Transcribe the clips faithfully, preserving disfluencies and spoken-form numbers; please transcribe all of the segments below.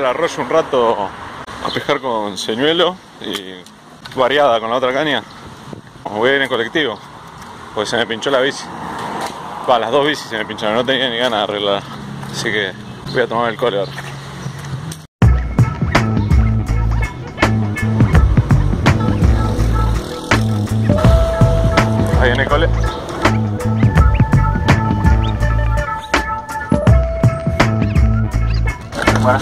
al arroyo un rato a pescar con señuelo y variada con la otra caña. Voy a ir en colectivo, porque se me pinchó la bici. Va, las dos bicis se me pincharon, no tenía ni ganas de arreglar. Así que voy a tomar el cole ahora. Ahí viene el cole. Bueno.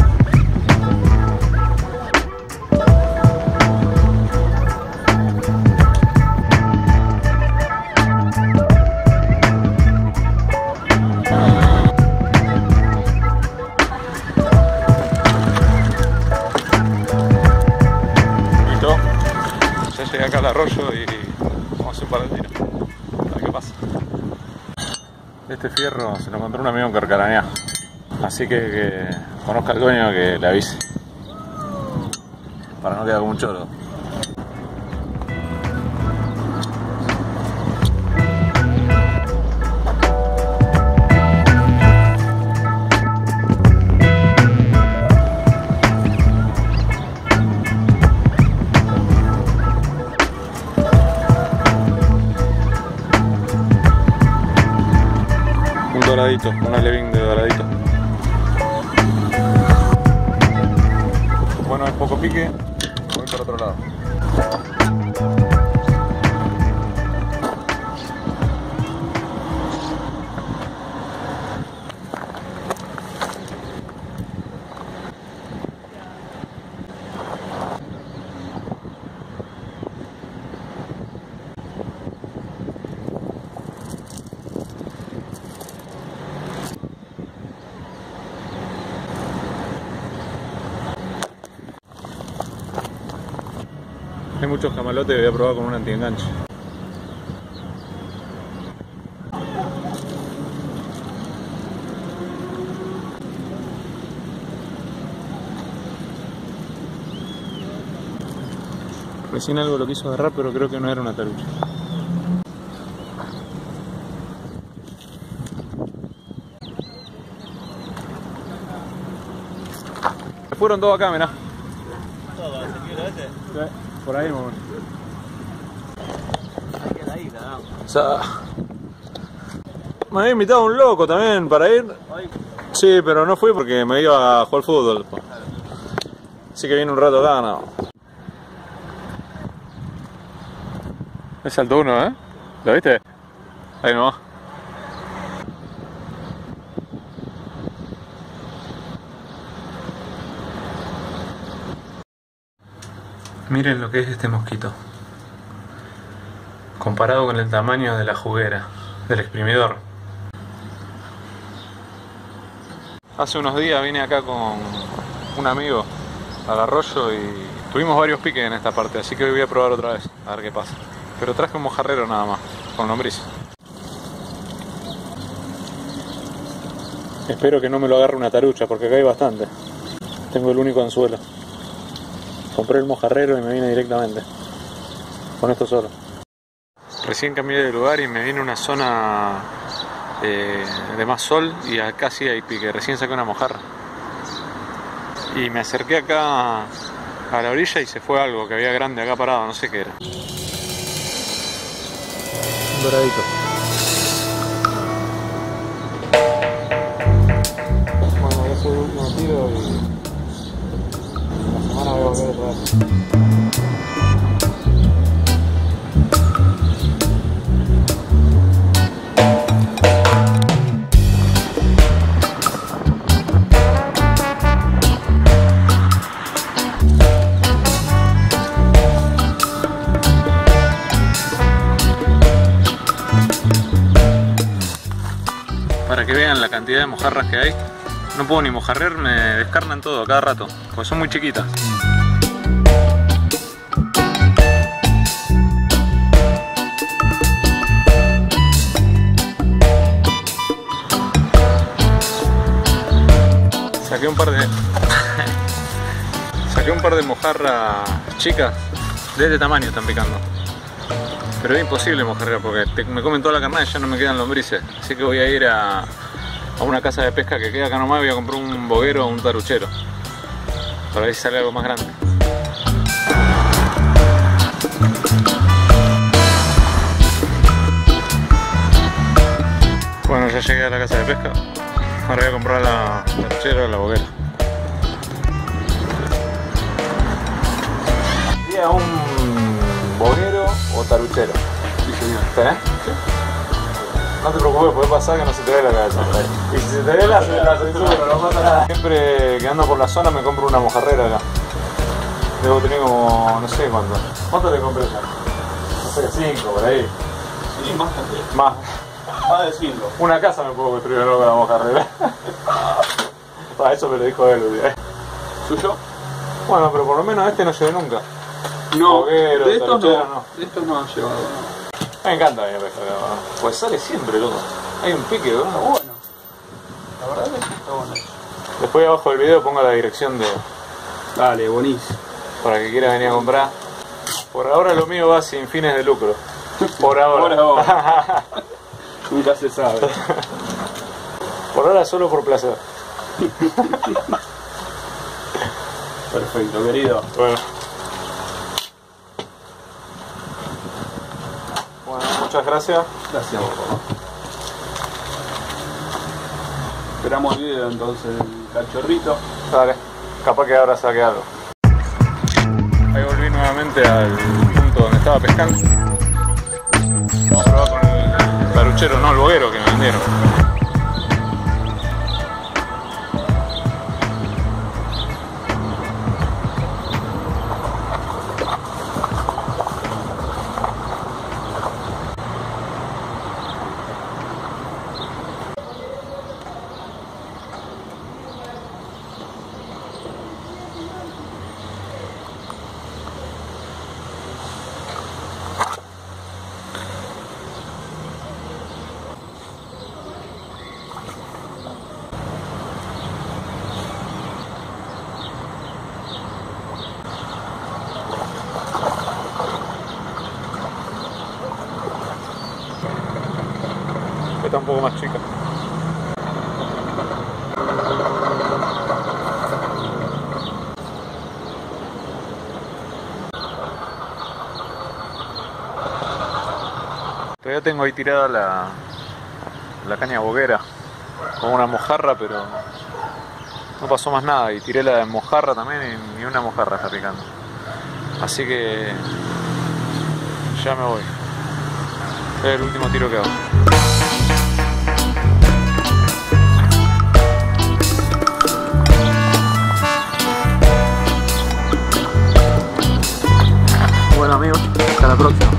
Listo. Ya llegué acá al arroyo y vamos a hacer un par de tiros. A ver qué pasa. Este fierro se lo encontró un amigo en Carcarañá. Así que, que conozca al dueño, que le avise para no quedar como un choro. Un doradito, un alevín de doradito. Bueno, es poco pique, voy por otro lado. Hay muchos camalotes que voy a probar con un antienganche. Recién algo lo quiso agarrar, pero creo que no era una tarucha. Se fueron todos acá, mirá. ¿Todo el señor ese? Sí, por ahí, mamá. Ahí en la isla, ¿no? O sea, me había invitado un loco también para ir. Hoy. Sí, pero no fui porque me iba a jugar fútbol. Así que viene un rato acá, no. Es saltó uno, ¿eh? ¿Lo viste? Ahí nomás. Miren lo que es este mosquito. Comparado con el tamaño de la juguera, del exprimidor. Hace unos días vine acá con un amigo al arroyo y tuvimos varios piques en esta parte, así que hoy voy a probar otra vez, a ver qué pasa. Pero traje un mojarrero nada más, con lombrices. Espero que no me lo agarre una tarucha, porque acá hay bastante. Tengo el único anzuelo. Compré el mojarrero y me vine directamente. Con esto solo. Recién cambié de lugar y me vine a una zona eh, de más sol y acá sí hay pique. Recién saqué una mojarra. Y me acerqué acá a la orilla y se fue algo que había grande acá parado, no sé qué era. Un doradito. Bueno, voy a hacer el último tiro y la semana voy a volver otra vez. Para que vean la cantidad de mojarras que hay, no puedo ni mojarrer, me descarnan todo a cada rato, porque son muy chiquitas. Saqué un par de saqué un par de mojarras chicas de este tamaño, están picando. Pero es imposible mojarrear porque te, me comen toda la carnada y ya no me quedan lombrices. Así que voy a ir a, a una casa de pesca que queda acá nomás y voy a comprar un boguero o un taruchero. Para ver si sale algo más grande. Bueno, ya llegué a la casa de pesca. Ahora voy a comprar la taruchera o la boguera. ¿Sería un boguero o taruchero? Sí, señor. ¿Tenés? Sí. No te preocupes, puede pasar que no se te ve la cabeza. Y si se te ve la, la censura, no pasa nada. Siempre que ando por la zona me compro una mojarrera acá. Debo tener como, no sé cuánto. ¿Cuánto te compré ya? No sé, cinco por ahí. Sí, más también. Más. Más de cinco. Una casa me puedo construir luego con la mojarrera. Ah, eso me lo dijo él un día. ¿Suyo? Bueno, pero por lo menos este no llevé nunca. No, Boguero, de estos no. taruchero, no. De estos no han llevado, no. Me encanta mi pesca, pues sale siempre, loco. Hay un pique, ¿no? Está bueno. La verdad es que está bueno. Después abajo del video pongo la dirección de Dale, buenísimo. para que quiera venir a comprar. Por ahora lo mío va sin fines de lucro. Por ahora. Por ahora. Nunca se sabe. Por ahora solo por placer. Perfecto, querido. Bueno. Bueno, muchas gracias. Gracias a vos, papá. Esperamos el video entonces, el cachorrito. Dale, capaz que ahora saque algo. Ahí volví nuevamente al punto donde estaba pescando. Vamos a probar con el taruchero, no el boguero que me vendieron. Está un poco más chica. Todavía tengo ahí tirada la, la caña boguera con una mojarra, pero no pasó más nada. Y tiré la de mojarra también y ni una mojarra está picando. Así que ya me voy. Es el último tiro que hago. Bueno amigos, hasta la próxima.